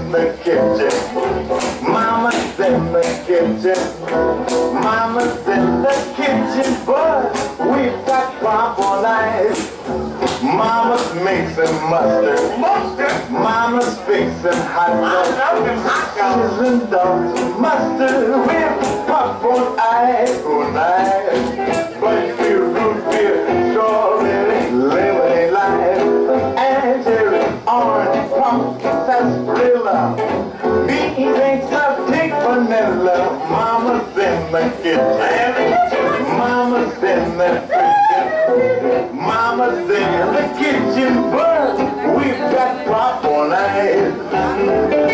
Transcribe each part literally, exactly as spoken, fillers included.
in the kitchen. Mama's in the kitchen. Mama's in the kitchen, but we've got pop on ice. Mama's mixing mustard. Mustard. Mama's fixing hot dogs. Sizzling dogs and mustard with pop on ice. On ice. But beer, root beer, strawberry, lemonade, lime, and cherry, orange, pumpkin, sarsaparilla. These ain't some thick vanilla. Mama's in the kitchen. Mama's in the kitchen. Mama's in the kitchen, but we've got pop on ice.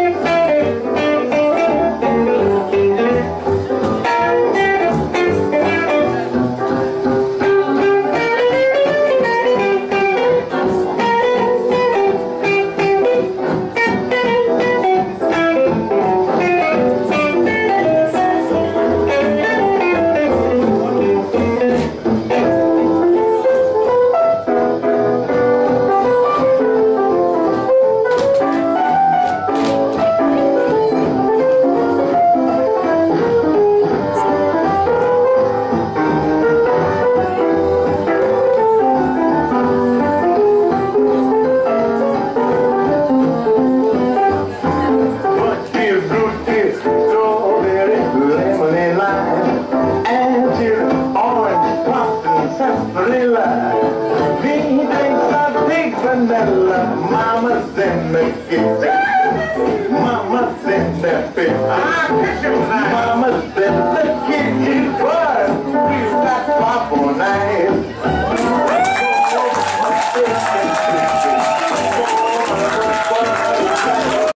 Mama's in the kitchen. Mama's in the kitchen. Mama's in the